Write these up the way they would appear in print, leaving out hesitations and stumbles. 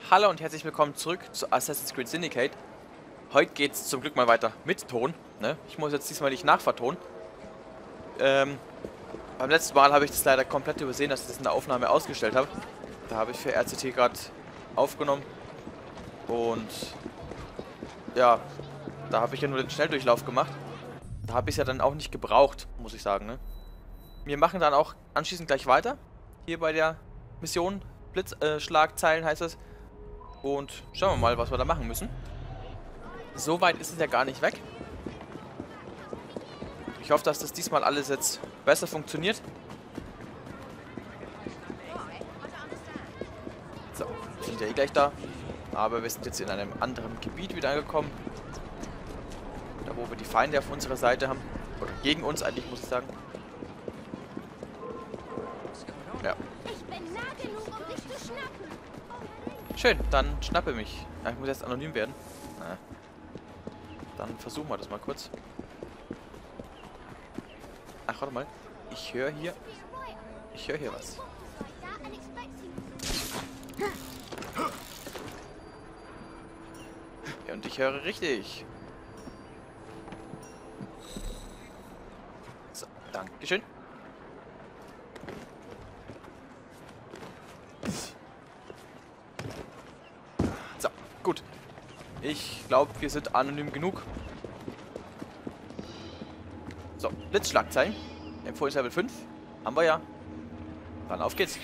Hallo und herzlich willkommen zurück zu Assassin's Creed Syndicate. Heute geht es zum Glück mal weiter mit Ton. Ne? Ich muss jetzt diesmal nicht nachvertonen. Beim letzten Mal habe ich das leider komplett übersehen, dass ich das in der Aufnahme ausgestellt habe. Da habe ich für RCT gerade aufgenommen. Und ja, da habe ich ja nur den Schnelldurchlauf gemacht. Da habe ich es ja dann auch nicht gebraucht, muss ich sagen. Ne? Wir machen dann auch anschließend gleich weiter. Hier bei der Mission. Blitzschlagzeilen heißt es. Und schauen wir mal, was wir da machen müssen. So weit ist es ja gar nicht weg. Ich hoffe, dass das diesmal alles jetzt besser funktioniert. So, wir sind ja eh gleich da. Aber wir sind jetzt in einem anderen Gebiet wieder angekommen. Da, wo wir die Feinde auf unserer Seite haben. Oder gegen uns eigentlich, muss ich sagen. Ja. Schön, dann schnappe mich. Ja, ich muss jetzt anonym werden. Na. Dann versuchen wir das mal kurz. Ach, warte mal. Ich höre hier was. Ja, und ich höre richtig. So, Dankeschön. So, gut. Ich glaube, wir sind anonym genug. So, Blitzschlagzeilen. Empfohlen Level 5. Haben wir ja. Dann auf geht's.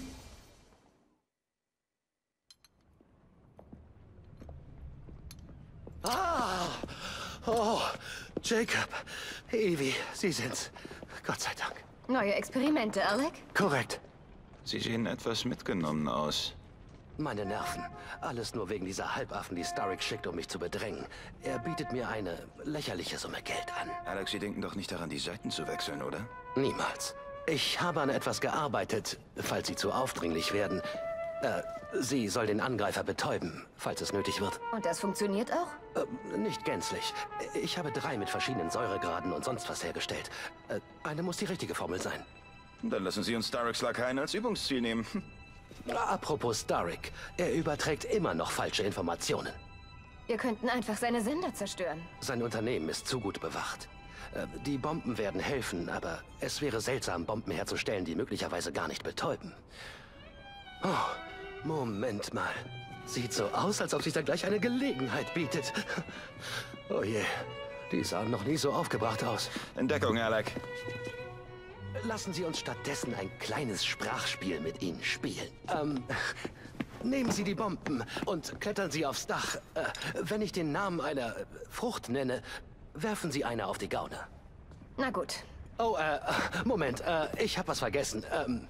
Ah! Oh, Jacob. Evie, Sie sind's. Gott sei Dank. Neue Experimente, Alec? Korrekt. Sie sehen etwas mitgenommen aus. Meine Nerven. Alles nur wegen dieser Halbaffen, die Starrick schickt, um mich zu bedrängen. Er bietet mir eine lächerliche Summe Geld an. Alex, Sie denken doch nicht daran, die Seiten zu wechseln, oder? Niemals. Ich habe an etwas gearbeitet, falls Sie zu aufdringlich werden. Sie soll den Angreifer betäuben, falls es nötig wird. Und das funktioniert auch? Nicht gänzlich. Ich habe 3 mit verschiedenen Säuregraden und sonst was hergestellt. Eine muss die richtige Formel sein. Dann lassen Sie uns Starricks Lakaien als Übungsziel nehmen. Apropos Starrick, er überträgt immer noch falsche Informationen. Wir könnten einfach seine Sender zerstören. Sein Unternehmen ist zu gut bewacht. Die Bomben werden helfen, aber es wäre seltsam, Bomben herzustellen, die möglicherweise gar nicht betäuben. Oh, Moment mal. Sieht so aus, als ob sich da gleich eine Gelegenheit bietet. Oh je, die sahen noch nie so aufgebracht aus. Entdeckung, Alec. Lassen Sie uns stattdessen ein kleines Sprachspiel mit Ihnen spielen. Nehmen Sie die Bomben und klettern Sie aufs Dach. Wenn ich den Namen einer Frucht nenne, werfen Sie eine auf die Gauner. Na gut. Oh, Moment, ich habe was vergessen.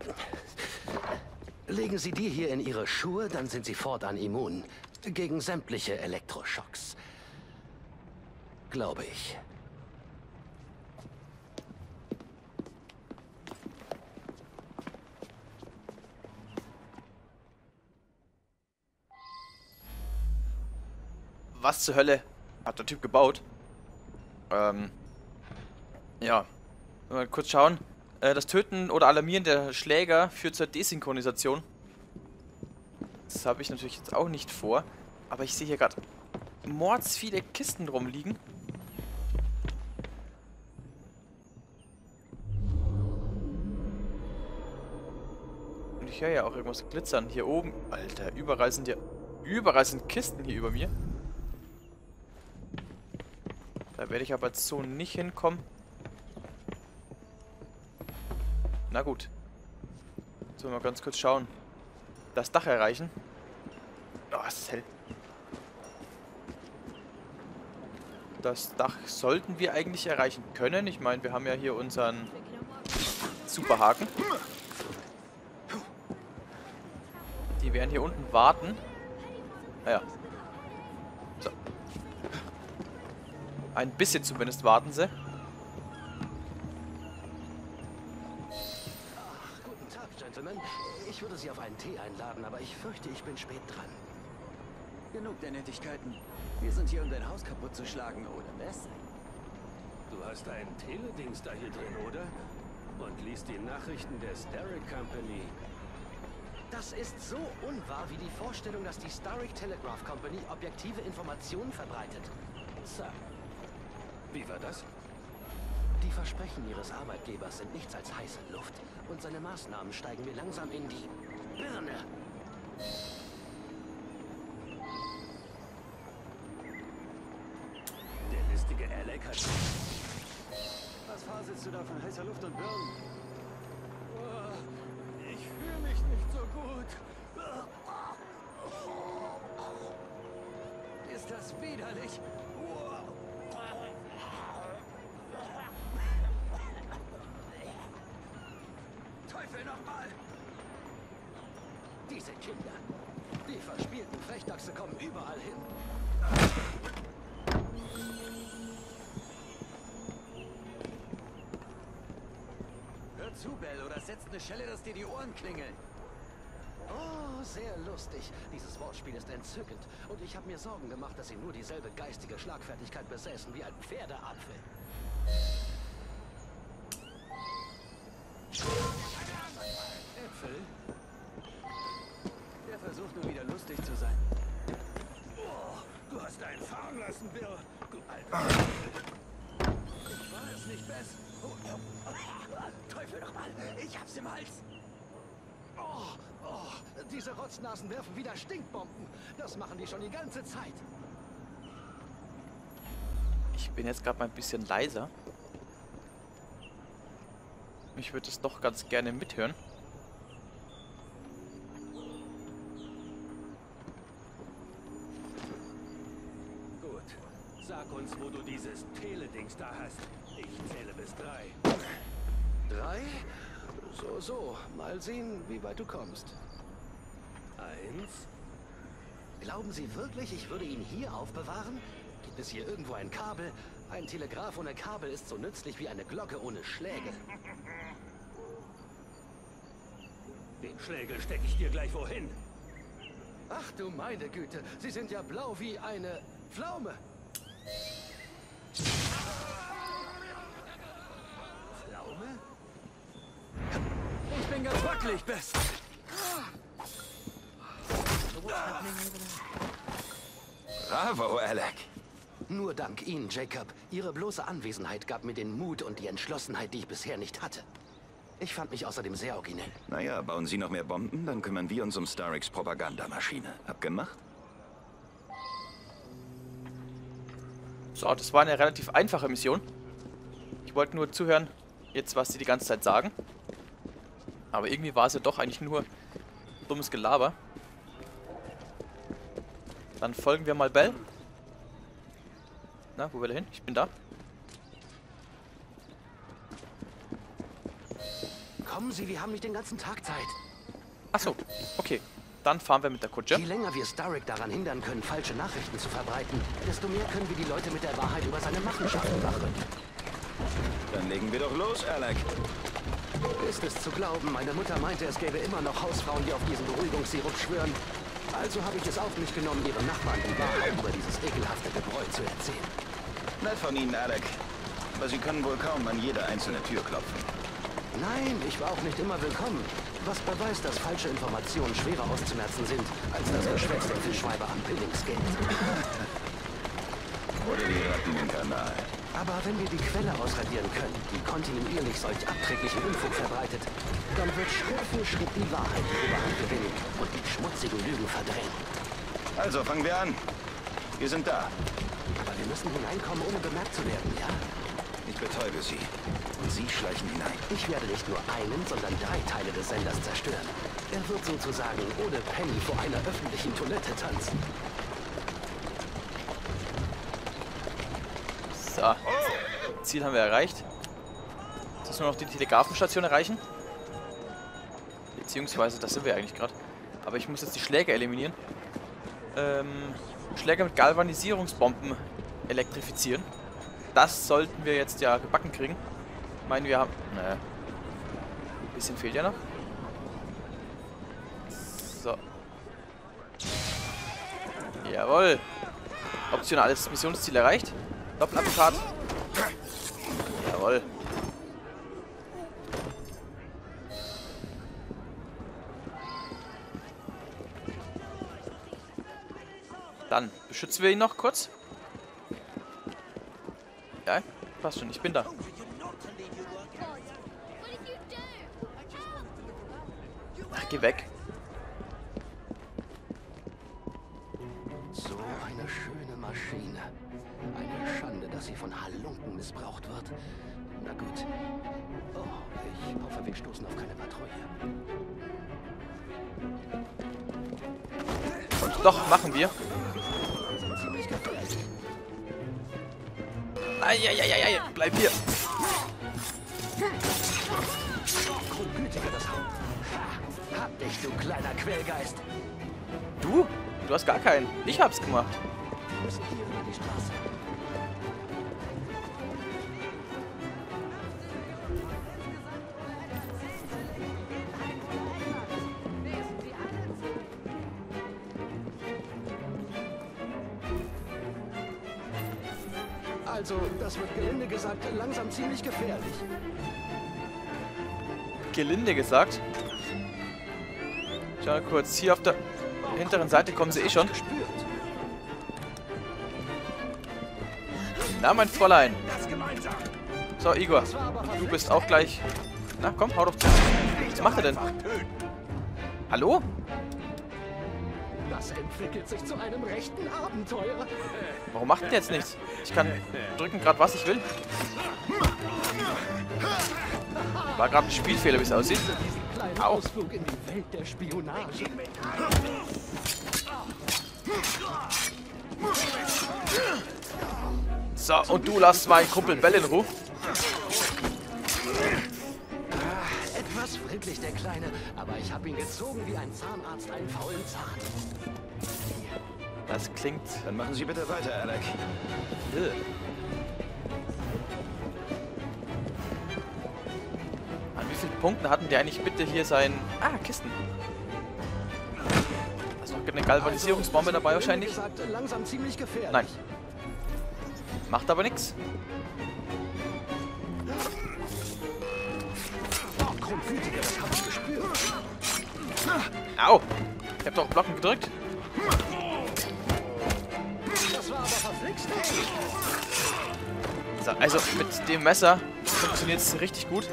Legen Sie die hier in Ihre Schuhe, dann sind Sie fortan immun gegen sämtliche Elektroschocks. Glaube ich. Was zur Hölle hat der Typ gebaut? Ja. Mal kurz schauen. Das Töten oder Alarmieren der Schläger führt zur Desynchronisation. Das habe ich natürlich jetzt auch nicht vor. Aber ich sehe hier gerade mords viele Kisten rumliegen. Und ich höre ja auch irgendwas glitzern hier oben. Alter, überall sind Kisten hier über mir. Da werde ich aber jetzt so nicht hinkommen. Na gut. So, mal ganz kurz schauen. Das Dach erreichen. Oh, es ist hell. Das Dach sollten wir eigentlich erreichen können. Ich meine, wir haben ja hier unseren Superhaken. Die werden hier unten warten. Naja. So. Ein bisschen zumindest warten sie. Guten Tag, Gentlemen. Ich würde Sie auf einen Tee einladen, aber ich fürchte, ich bin spät dran. Genug der Nettigkeiten. Wir sind hier, um dein Haus kaputt zu schlagen, oder was? Du hast ein Teledings da hier drin, oder? Und liest die Nachrichten der Starrick Company. Das ist so unwahr wie die Vorstellung, dass die Starrick Telegraph Company objektive Informationen verbreitet. Sir, wie war das? Die Versprechen ihres Arbeitgebers sind nichts als heiße Luft. Und seine Maßnahmen steigen mir langsam in die Birne. Der listige Alec hat... Was faselst du da von heißer Luft und Birnen? Ich fühle mich nicht so gut. Ist das widerlich? Teufel nochmal! Diese Kinder, die verspielten Frechdachse kommen überall hin. Hör zu, Bell, oder setzt eine Schelle, dass dir die Ohren klingeln. Oh, sehr lustig. Dieses Wortspiel ist entzückend. Und ich habe mir Sorgen gemacht, dass sie nur dieselbe geistige Schlagfertigkeit besäßen wie ein Pferdeapfel. Äpfel? Der versucht nur wieder lustig zu sein. Du hast einen fahren lassen, Bill. Du alter... Ich war es nicht besser. Teufel nochmal! Ich hab's im Hals! Diese Rotznasen werfen wieder Stinkbomben. Das machen die schon die ganze Zeit. Ich bin jetzt gerade mal ein bisschen leiser. Ich würde es doch ganz gerne mithören. Gut. Sag uns, wo du dieses Teledings da hast. Ich zähle bis 3. 3? So. Mal sehen, wie weit du kommst. 1. Glauben Sie wirklich, ich würde ihn hier aufbewahren? Gibt es hier irgendwo ein Kabel? Ein Telegraph ohne Kabel ist so nützlich wie eine Glocke ohne Schläge. Den Schlägel stecke ich dir gleich wohin. Ach du meine Güte, Sie sind ja blau wie eine Pflaume. Pflaume? Ich bin ganz wackelig, Bess. Bravo, Alec. Nur dank Ihnen, Jacob. Ihre bloße Anwesenheit gab mir den Mut und die Entschlossenheit, die ich bisher nicht hatte. Ich fand mich außerdem sehr originell. Naja, bauen Sie noch mehr Bomben, dann kümmern wir uns um Starricks Propagandamaschine. Abgemacht? So, das war eine relativ einfache Mission. Ich wollte nur zuhören, jetzt was sie die ganze Zeit sagen. Aber irgendwie war es ja doch eigentlich nur dummes Gelaber. Dann folgen wir mal Bell. Na, wo will er hin? Ich bin da. Kommen Sie, wir haben nicht den ganzen Tag Zeit. Achso, okay. Dann fahren wir mit der Kutsche. Je länger wir Starrick daran hindern können, falsche Nachrichten zu verbreiten, desto mehr können wir die Leute mit der Wahrheit über seine Machenschaften wachrütteln. Dann legen wir doch los, Alec. Ist es zu glauben, meine Mutter meinte, es gäbe immer noch Hausfrauen, die auf diesen Beruhigungssirup schwören. Also habe ich es auf mich genommen, ihren Nachbarn die Wahrheit über dieses ekelhafte Gebräu zu erzählen. Nett von Ihnen, Alec. Aber Sie können wohl kaum an jede einzelne Tür klopfen. Nein, ich war auch nicht immer willkommen. Was beweist, dass falsche Informationen schwerer auszumerzen sind, als das Geschwätz der Fischweiber am Billingsgeld. Oder die Ratten im Kanal. Aber wenn wir die Quelle ausradieren können, die kontinuierlich solch abträglichen Unfug verbreitet, dann wird Schritt für Schritt die Wahrheit die Überhand gewinnen und die schmutzigen Lügen verdrängen. Also, fangen wir an. Wir sind da. Aber wir müssen hineinkommen, ohne bemerkt zu werden, ja? Ich betäube Sie. Und Sie schleichen hinein. Ich werde nicht nur einen, sondern 3 Teile des Senders zerstören. Er wird sozusagen ohne Penny vor einer öffentlichen Toilette tanzen. So. Ziel haben wir erreicht. Jetzt müssen wir noch die Telegrafenstation erreichen. Beziehungsweise, das sind wir eigentlich gerade. Aber ich muss jetzt die Schläge eliminieren. Schläge mit Galvanisierungsbomben elektrifizieren. Das sollten wir jetzt ja gebacken kriegen. Ich meine, wir haben... Naja. Ein bisschen fehlt ja noch. So. Jawohl. Optionales Missionsziel erreicht. Doppelapparat. Jawohl. Dann beschützen wir ihn noch kurz. Ja, passt schon, ich bin da. Ach, geh weg. So eine schöne Maschine. Eine Schande, dass sie von Halunken missbraucht wird. Na gut. Oh, ich hoffe, wir stoßen auf keine Patrouille. Und doch, machen wir. Sind ziemlich gefährlich. Eieieiei, bleib hier. Grundgütiger das Haupt. Ha, hab dich, du kleiner Quälgeist. Du? Du hast gar keinen. Ich hab's gemacht. Wir müssen hier über die Straße. Also, das wird gelinde gesagt langsam ziemlich gefährlich. Gelinde gesagt. Schau mal kurz. Hier auf der hinteren Seite kommen sie eh schon. Na, mein Fräulein. So, Igor. Du bist auch gleich... Na, komm, hau doch zu. Was macht er denn? Hallo? Das entwickelt sich zu einem rechten Abenteuer. Warum macht denn jetzt nichts? Ich kann drücken gerade, was ich will. War gerade ein Spielfehler, wie es aussieht. Kleinen Au. Ausflug in die Welt der Spionage. So, und du lass meinen Kumpel Bell in Ruhe. Etwas friedlich, der Kleine, aber ich habe ihn gezogen wie ein Zahnarzt einen faulen Zahn. Das klingt... Dann machen Sie bitte weiter, Alec. An wie vielen Punkten hatten die eigentlich bitte hier sein... Ah, Kisten. Also eine Galvanisierungsbombe dabei wahrscheinlich. Gesagt, langsam ziemlich gefährlich. Nein. Macht aber nichts. Grundgütiger, das habe ich gespürt. Au! Ich hab doch Blocken gedrückt. Das war aber verflixt. So, also mit dem Messer funktioniert es richtig gut.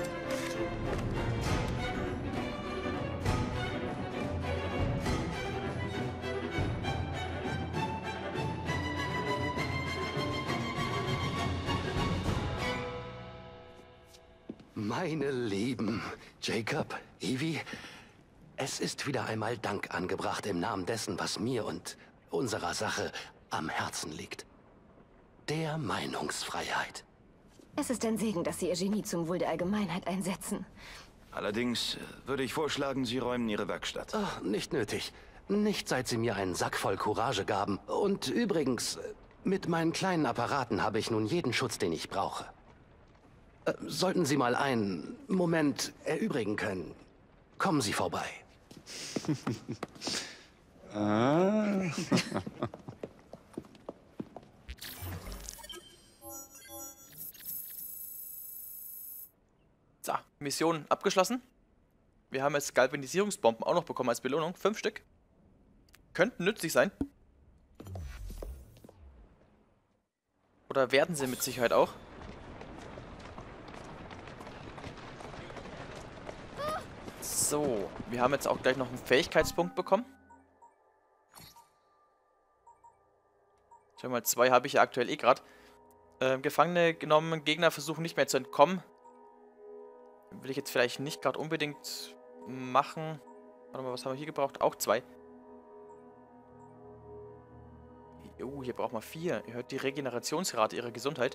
Meine Lieben, Jacob, Evie, es ist wieder einmal Dank angebracht im Namen dessen, was mir und unserer Sache am Herzen liegt. Der Meinungsfreiheit. Es ist ein Segen, dass Sie Ihr Genie zum Wohl der Allgemeinheit einsetzen. Allerdings würde ich vorschlagen, Sie räumen Ihre Werkstatt. Ach, nicht nötig. Nicht seit Sie mir einen Sack voll Courage gaben. Und übrigens, mit meinen kleinen Apparaten habe ich nun jeden Schutz, den ich brauche. Sollten Sie mal einen Moment erübrigen können, kommen Sie vorbei. So, Mission abgeschlossen. Wir haben jetzt Galvanisierungsbomben auch noch bekommen als Belohnung. 5 Stück. Könnten nützlich sein. Oder werden sie mit Sicherheit auch. So, wir haben jetzt auch gleich noch einen Fähigkeitspunkt bekommen. Schau mal, 2 habe ich ja aktuell eh gerade. Gefangene genommen, Gegner versuchen nicht mehr zu entkommen. Will ich jetzt vielleicht nicht gerade unbedingt machen. Warte mal, was haben wir hier gebraucht? Auch 2. Oh, hier braucht man 4. Ihr hört die Regenerationsrate ihrer Gesundheit.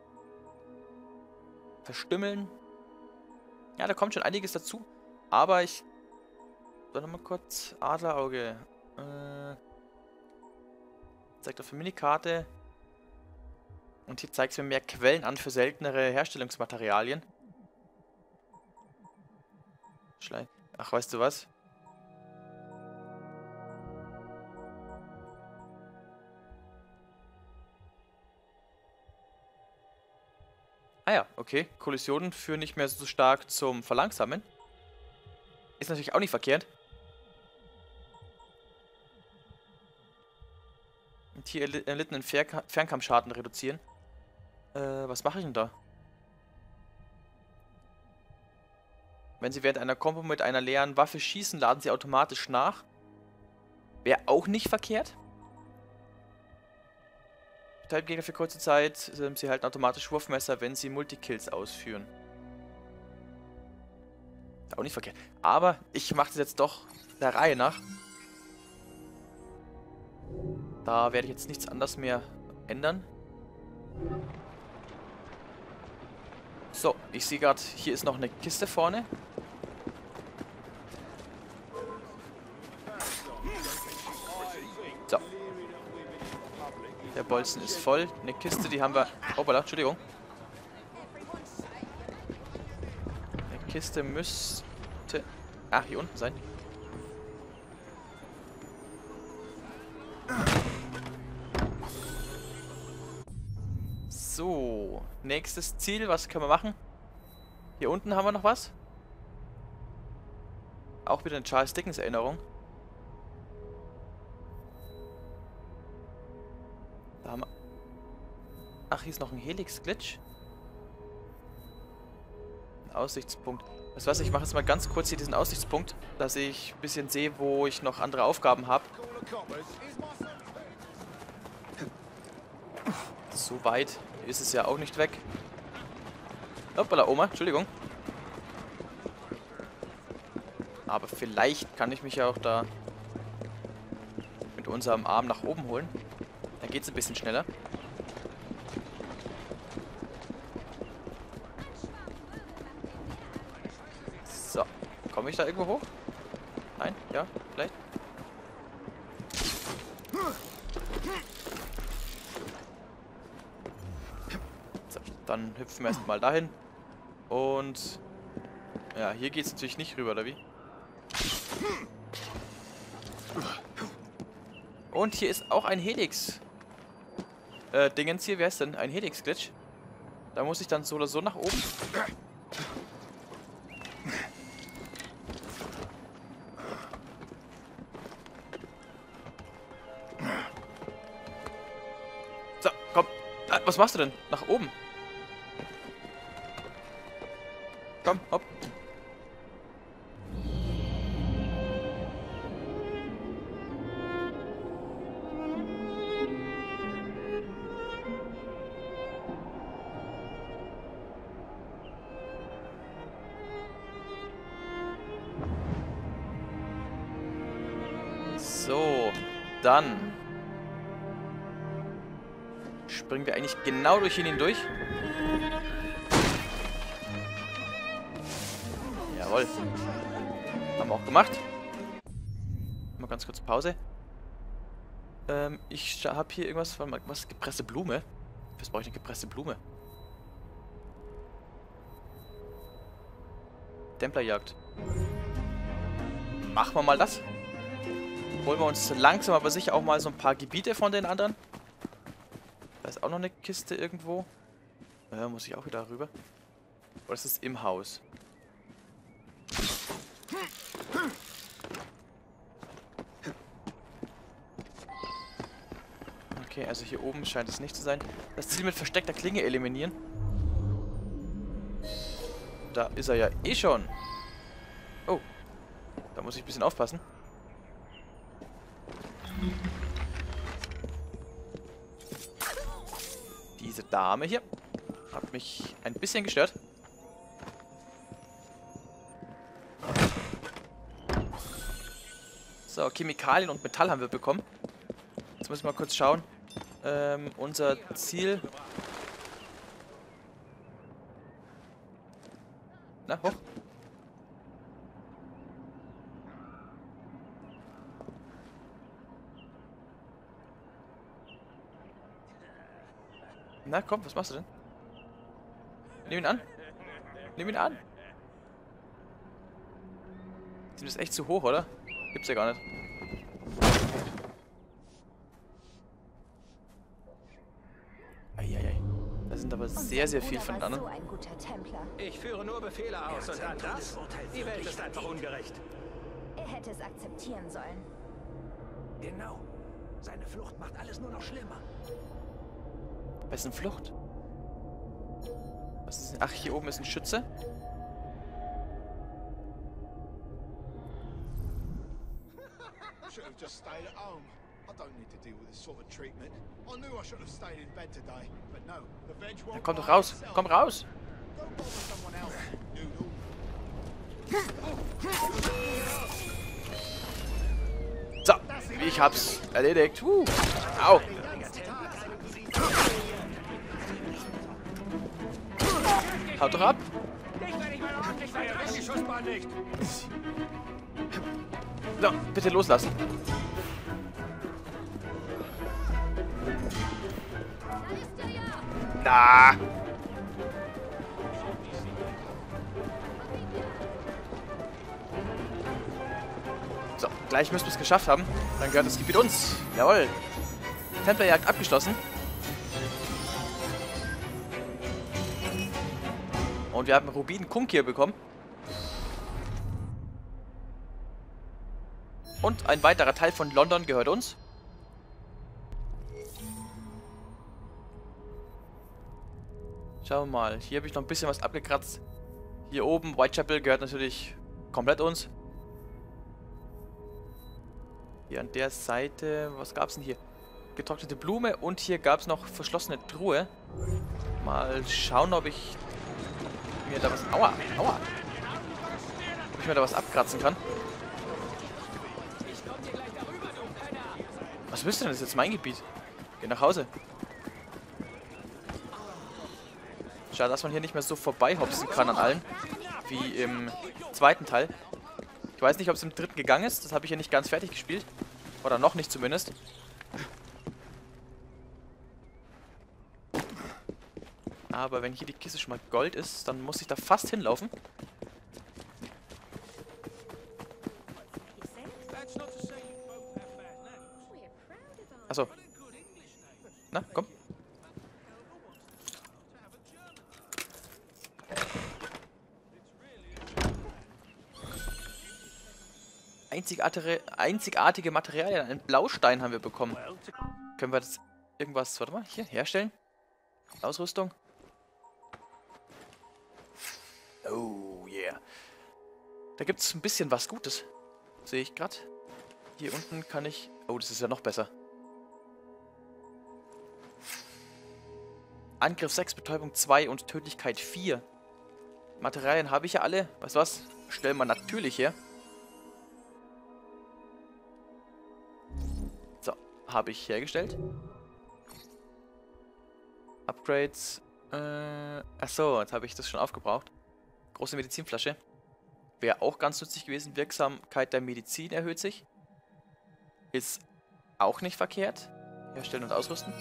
Verstümmeln. Ja, da kommt schon einiges dazu. Aber ich... Warte mal kurz. Adlerauge. Zeigt auf der Minikarte. Und hier zeigt es mir mehr Quellen an für seltenere Herstellungsmaterialien. Ach, weißt du was? Ah ja, okay. Kollisionen führen nicht mehr so stark zum Verlangsamen. Ist natürlich auch nicht verkehrt. Und hier erlittenen Fernkampfschaden reduzieren. Was mache ich denn da? Wenn Sie während einer Combo mit einer leeren Waffe schießen, laden Sie automatisch nach. Wäre auch nicht verkehrt. Gegner für kurze Zeit. Sie halten automatisch Wurfmesser, wenn Sie Multikills ausführen. Auch nicht verkehrt. Aber ich mache das jetzt doch der Reihe nach. Da werde ich jetzt nichts anderes mehr ändern. So, ich sehe gerade, hier ist noch eine Kiste vorne. So. Der Bolzen ist voll. Eine Kiste, die haben wir... Hoppala, Entschuldigung. Eine Kiste müsste... Ah, hier unten sein. So, nächstes Ziel, was können wir machen? Hier unten haben wir noch was. Auch wieder eine Charles Dickens Erinnerung. Da haben wir... Ach, hier ist noch ein Helix-Glitch. Ein Aussichtspunkt. Weißt du was, ich mache jetzt mal ganz kurz hier diesen Aussichtspunkt, dass ich ein bisschen sehe, wo ich noch andere Aufgaben habe. So weit ist es ja auch nicht weg. Hoppala, Oma, Entschuldigung. Aber vielleicht kann ich mich ja auch da mit unserem Arm nach oben holen. Dann geht es ein bisschen schneller. So, komme ich da irgendwo hoch? Nein? Ja? Vielleicht? So, dann hüpfen wir erstmal dahin. Und ja, hier geht es natürlich nicht rüber, oder wie? Und hier ist auch ein Helix. Dingens hier, wer ist denn? Ein Helix-Glitch. Da muss ich dann so oder so nach oben. So, komm. Ah, was machst du denn? Nach oben. Komm, hopp. So, dann springen wir eigentlich genau durch ihn hindurch. Jawohl. Haben wir auch gemacht. Mal ganz kurz Pause. Ich habe hier irgendwas, warte mal, was? Gepresste Blume? Was brauche ich eine gepresste Blume? Templerjagd. Machen wir mal das. Holen wir uns langsam aber sicher auch mal so ein paar Gebiete von den anderen. Da ist auch noch eine Kiste irgendwo. Muss ich auch wieder rüber. Oder ist es im Haus? Okay, also hier oben scheint es nicht zu sein. Das Ziel mit versteckter Klinge eliminieren. Da ist er ja eh schon. Oh. Da muss ich ein bisschen aufpassen. Diese Dame hier hat mich ein bisschen gestört. So, Chemikalien und Metall haben wir bekommen. Jetzt müssen wir mal kurz schauen. Unser Ziel... Na, hoch. Na komm, was machst du denn? Nimm ihn an. Nimm ihn an. Ist das echt zu hoch, oder? Gibt's ja gar nicht. Eieiei. Da sind aber sehr, sehr viel von anderen. So ein guter Templer. Ich führe nur Befehle aus und dann das? Die Welt ist einfach ungerecht. Er hätte es akzeptieren sollen. Genau. Seine Flucht macht alles nur noch schlimmer. Wessen Flucht? Was ist denn? Ach, hier oben ist ein Schütze. Should have just stayed at home. I don't need to deal with this sort of treatment. I knew I should have stayed in bed today, but no, the veg won't. Ja, komm doch raus. Komm raus. Don't bother someone else, noodle. So, ich hab's erledigt. Au. Haut doch ab. Die Schussbahn nicht. So, bitte loslassen. Na. So, gleich müssen wir es geschafft haben. Dann gehört das Gebiet uns. Jawohl. Templerjagd abgeschlossen. Und wir haben Rubin Kunkir bekommen. Und ein weiterer Teil von London gehört uns. Schauen wir mal. Hier habe ich noch ein bisschen was abgekratzt. Hier oben, Whitechapel gehört natürlich komplett uns. Hier an der Seite, was gab es denn hier? Getrocknete Blume und hier gab es noch verschlossene Truhe. Mal schauen, ob ich mir da was... Aua, aua. Ob ich mir da was abkratzen kann. Was willst du denn? Das ist jetzt mein Gebiet. Geh nach Hause. Schade, dass man hier nicht mehr so vorbeihopsen kann an allen. Wie im zweiten Teil. Ich weiß nicht, ob es im dritten gegangen ist. Das habe ich ja nicht ganz fertig gespielt. Oder noch nicht zumindest. Aber wenn hier die Kiste schon mal Gold ist, dann muss ich da fast hinlaufen. Achso. Na, komm. Einzigartige Materialien. Einen Blaustein haben wir bekommen. Können wir das irgendwas, warte mal, hier herstellen? Ausrüstung. Oh yeah. Da gibt es ein bisschen was Gutes. Sehe ich gerade. Hier unten kann ich... Oh, das ist ja noch besser. Angriff 6, Betäubung 2 und Tödlichkeit 4. Materialien habe ich ja alle. Weißt du was? Stellen wir natürlich her. So, habe ich hergestellt. Upgrades. Achso, jetzt habe ich das schon aufgebraucht. Große Medizinflasche. Wäre auch ganz nützlich gewesen. Wirksamkeit der Medizin erhöht sich. Ist auch nicht verkehrt. Herstellen und ausrüsten.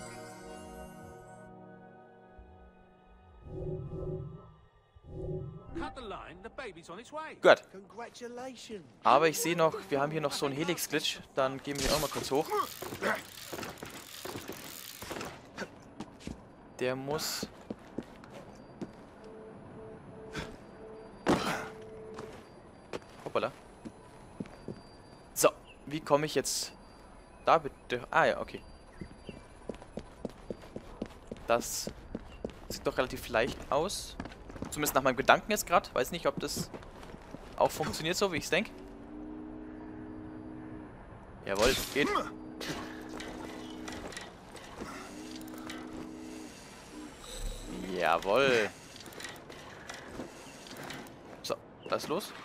Gut. Aber ich sehe noch, wir haben hier noch so einen Helix-Glitch. Dann gehen wir hier auch mal kurz hoch. Der muss... Hoppala. So, wie komme ich jetzt da bitte? Ah ja, okay. Das sieht doch relativ leicht aus. Zumindest nach meinem Gedanken jetzt gerade. Weiß nicht, ob das auch funktioniert so, wie ich es denke. Jawohl, geht. Jawohl. So, das ist los.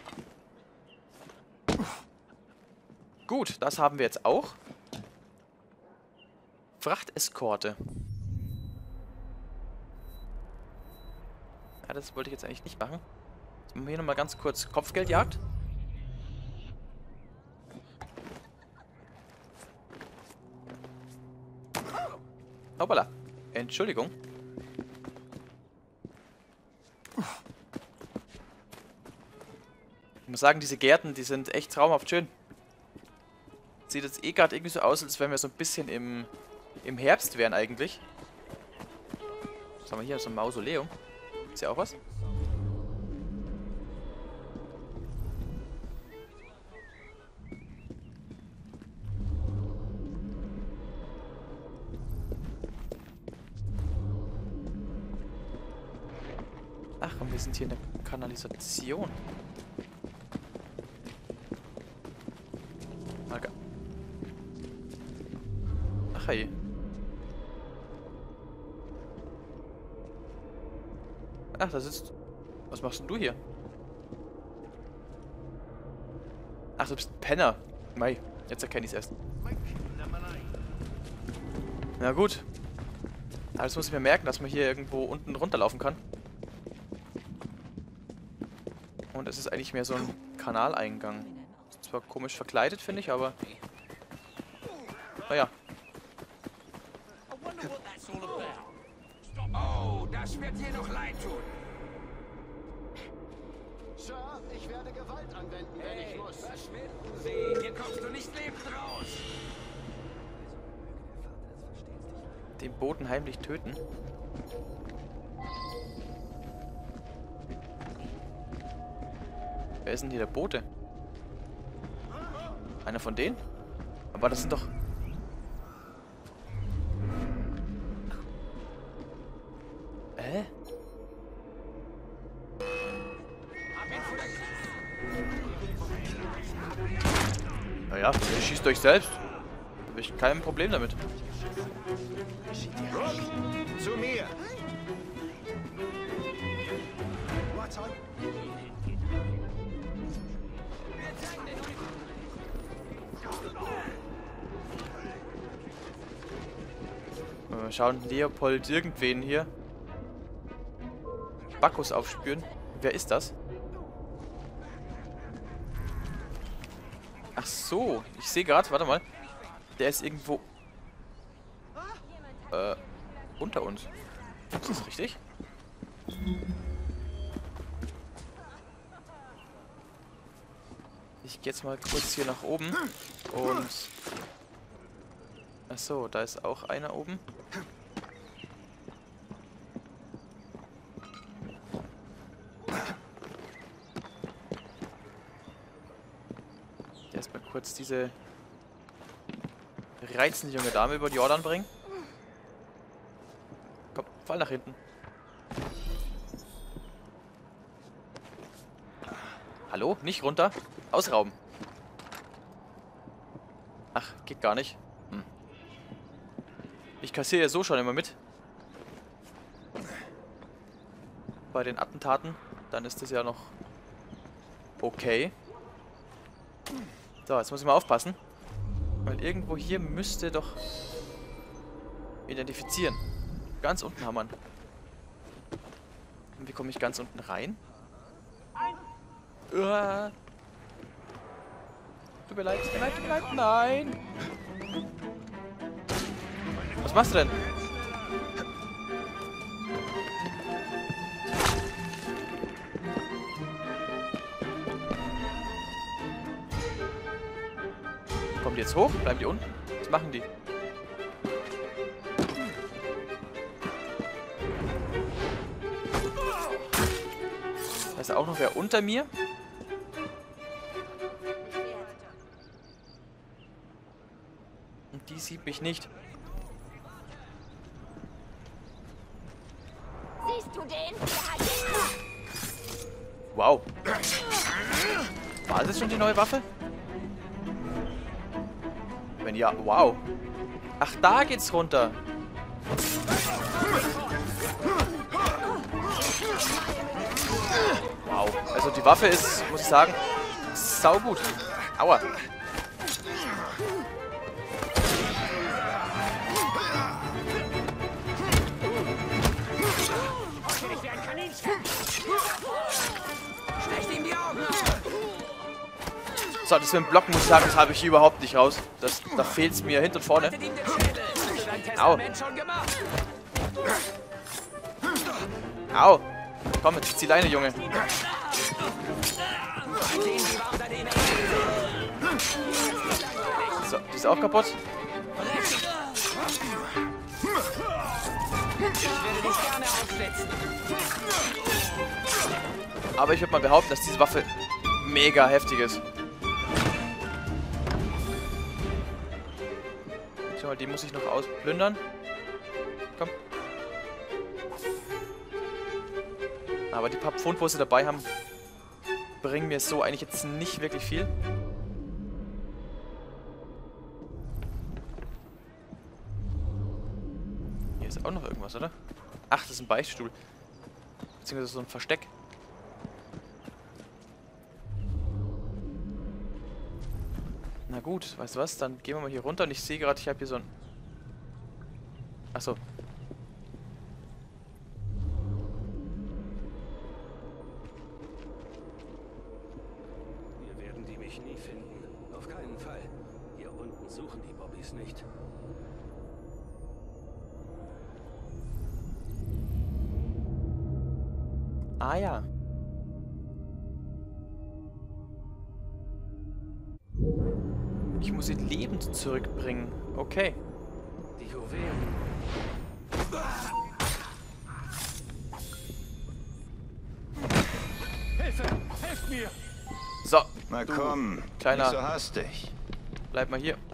Gut, das haben wir jetzt auch. Frachteskorte. Ja, das wollte ich jetzt eigentlich nicht machen. Jetzt machen wir hier nochmal ganz kurz Kopfgeldjagd. Hoppala. Entschuldigung. Ich muss sagen, diese Gärten, die sind echt traumhaft schön. Sieht jetzt eh gerade irgendwie so aus, als wenn wir so ein bisschen im Herbst wären eigentlich. Was haben wir hier? So ein Mausoleum. Ist ja auch was? Komm, wir sind hier in der Kanalisation. Ach hey. Ach, da sitzt... Was machst denn du hier? Ach, du bist ein Penner. Mei, jetzt erkenne ich es erst. Na gut. Also muss ich mir merken, dass man hier irgendwo unten runterlaufen kann. Und es ist eigentlich mehr so ein Kanaleingang. Ist zwar komisch verkleidet, finde ich, aber... Naja. Oh, das wird dir noch leid tun. Sir, ich werde Gewalt anwenden, wenn ich muss. Verschwinden Sie. Hier kommst du nicht lebend raus. Den Boten heimlich töten. Wer ist denn hier der Bote? Einer von denen? Aber das sind doch... Naja, ihr schießt euch selbst. Da habe ich kein Problem damit. Zu mir! Mal schauen, Leopold irgendwen hier. Bacchus aufspüren. Wer ist das? Ach so, ich sehe gerade, warte mal. Der ist irgendwo... unter uns. Ist das richtig? Ich gehe jetzt mal kurz hier nach oben. Und... Ach so, da ist auch einer oben. Erstmal kurz diese reizende junge Dame über die Jordan bringen. Komm, fall nach hinten. Hallo? Nicht runter? Ausrauben. Ach, geht gar nicht. Ich kassiere ja so schon immer mit. Bei den Attentaten. Dann ist das ja noch okay. So, jetzt muss ich mal aufpassen. Weil irgendwo hier müsste doch identifizieren. Ganz unten haben wir ihn. Und wie komme ich ganz unten rein? Tut mir leid, tut mir leid, tut mir leid. Nein! Was machst du denn? Kommen die jetzt hoch? Bleiben die unten? Was machen die? Da ist auch noch wer unter mir. Und die sieht mich nicht. Siehst du den? Wow. War das schon die neue Waffe? Wenn ja, wow. Ach, da geht's runter. Wow. Also die Waffe ist, muss ich sagen, saugut. Aua. So, das mit dem Blocken, muss ich sagen, das habe ich überhaupt nicht raus. Da fehlt es mir hinten und vorne. Au. Au. Komm, jetzt zieh Leine, Junge. So, die ist auch kaputt. Aber ich würde mal behaupten, dass diese Waffe mega heftig ist. Schau mal, die muss ich noch ausplündern. Komm. Aber die paar Pfund, wo sie dabei haben, bringen mir so eigentlich jetzt nicht wirklich viel. Hier ist auch noch irgendwas, oder? Ach, das ist ein Beichtstuhl. Beziehungsweise so ein Versteck. Na gut, weißt du was? Dann gehen wir mal hier runter und ich sehe gerade, ich habe hier so ein... Achso. Hier werden die mich nie finden. Auf keinen Fall. Hier unten suchen die Bobbys nicht. Ah ja. Ich muss sie lebend zurückbringen. Okay. Die Juwelen. Hilfe! Helft mir! So. Na du komm, kleiner- nicht so hastig. Bleib mal hier.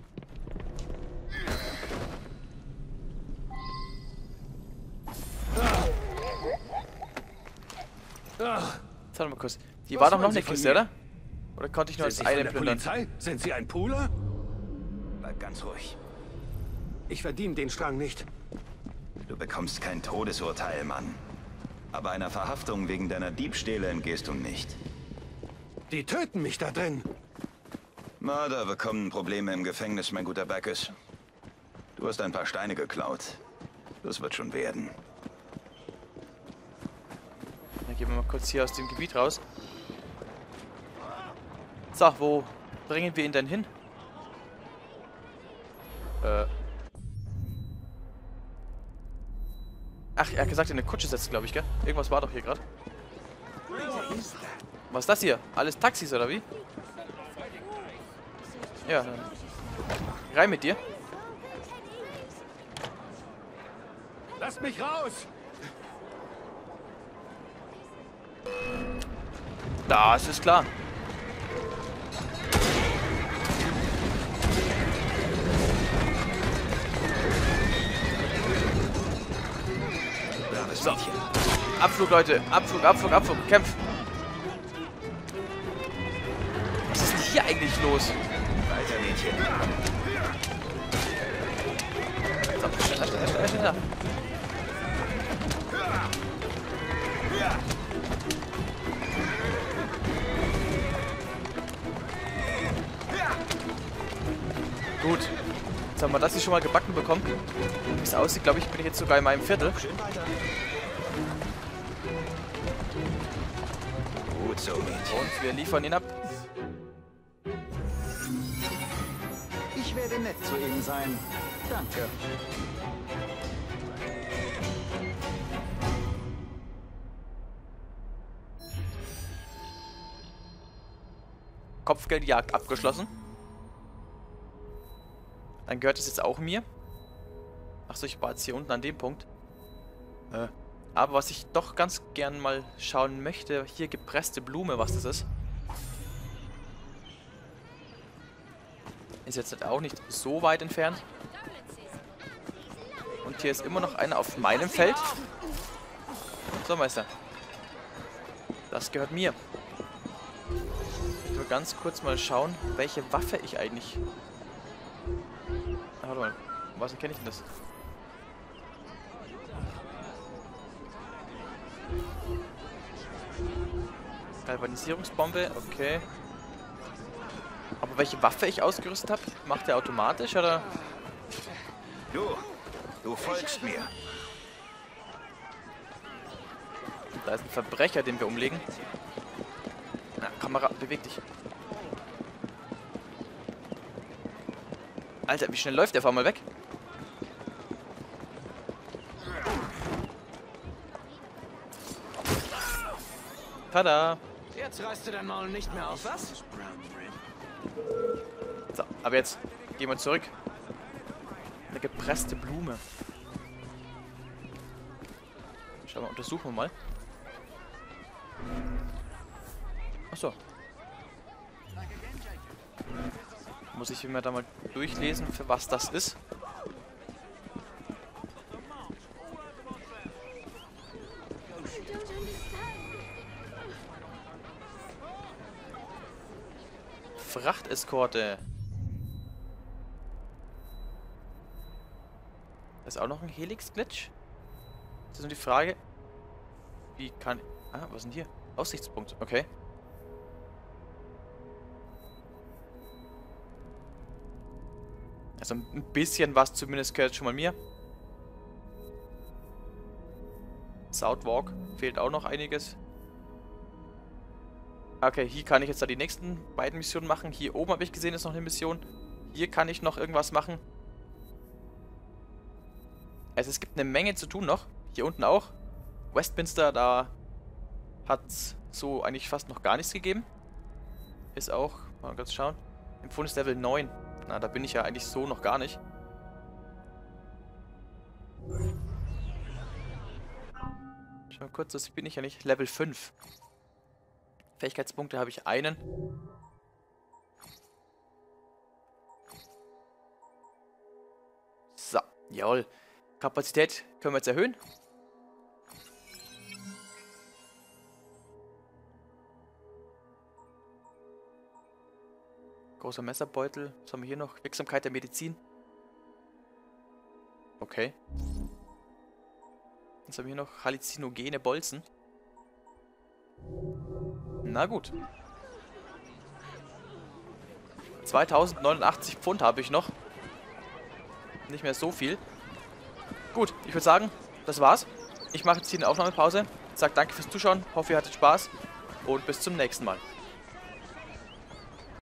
Jetzt warte mal kurz. Die war doch noch wollen eine Sie von Kiste, mir? oder? Oder konnte ich nur Sind das Sie von eine der plündern? Polizei? Sind Sie ein Pooler? Bleib ganz ruhig. Ich verdiene den Strang nicht. Du bekommst kein Todesurteil, Mann. Aber einer Verhaftung wegen deiner Diebstähle entgehst du nicht. Die töten mich da drin. Mörder bekommen Probleme im Gefängnis, mein guter Bacchus. Du hast ein paar Steine geklaut. Das wird schon werden. Dann gehen wir mal kurz hier aus dem Gebiet raus. So, wo bringen wir ihn denn hin? Ach, er hat gesagt, in eine Kutsche setzen, glaube ich, gell? Irgendwas war doch hier gerade. Was ist das hier? Alles Taxis, oder wie? Ja, dann rein mit dir. Lasst mich raus! Das ist klar. So. Abflug, Leute. Abflug, Abflug, Abflug. Kämpf. Was ist denn hier eigentlich los? Weiter, Mädchen. So, schneller, schneller, schneller, schneller. Gut. Jetzt haben wir das hier schon mal gebacken bekommen. Wie es aussieht, glaube ich, bin ich jetzt sogar in meinem Viertel. Schön weiter. Gut so, Mädchen. Und wir liefern ihn ab. Ich werde nett zu Ihnen sein. Danke. Kopfgeldjagd abgeschlossen. Dann gehört es jetzt auch mir. Achso, ich war jetzt hier unten an dem Punkt. Aber was ich doch ganz gern mal schauen möchte, hier gepresste Blume, was das ist. Ist jetzt auch nicht so weit entfernt. Und hier ist immer noch einer auf meinem Feld. So, Meister. Das gehört mir. Ich will ganz kurz mal schauen, welche Waffe ich eigentlich... Warte mal, was kenne ich denn das? Galvanisierungsbombe, okay. Aber welche Waffe ich ausgerüstet habe, macht der automatisch, oder? Du folgst mir. Da ist ein Verbrecher, den wir umlegen. Na, Kamera, beweg dich. Alter, wie schnell läuft der? Fahr mal weg. Tada! Jetzt reißt du dein Maul nicht mehr auf, was? So, aber jetzt gehen wir zurück. Eine gepresste Blume. Schau mal, untersuchen wir mal. Achso. Muss ich mir da mal durchlesen, für was das ist. Frachteskorte. Das ist auch noch ein Helix-Glitch. Das ist nur die Frage, wie kann... Ah, was ist denn hier? Aussichtspunkt, okay. Also ein bisschen was zumindest gehört schon mal mir. Southwark fehlt auch noch einiges. Okay, hier kann ich jetzt da die nächsten beiden Missionen machen. Hier oben habe ich gesehen, ist noch eine Mission. Hier kann ich noch irgendwas machen. Also es gibt eine Menge zu tun noch. Hier unten auch. Westminster, da hat es so eigentlich fast noch gar nichts gegeben. Ist auch, mal kurz schauen. Empfohlen ist Level 9. Na, da bin ich ja eigentlich so noch gar nicht. Schau mal kurz, das bin ich ja nicht. Level 5. Fähigkeitspunkte habe ich einen. So, jawohl. Kapazität können wir jetzt erhöhen. Großer Messerbeutel. Was haben wir hier noch? Wirksamkeit der Medizin. Okay. Was haben wir hier noch? Halluzinogene Bolzen. Na gut. 2089 Pfund habe ich noch. Nicht mehr so viel. Gut, ich würde sagen, das war's. Ich mache jetzt hier eine Aufnahmepause. Sag danke fürs Zuschauen. Hoffe, ihr hattet Spaß. Und bis zum nächsten Mal.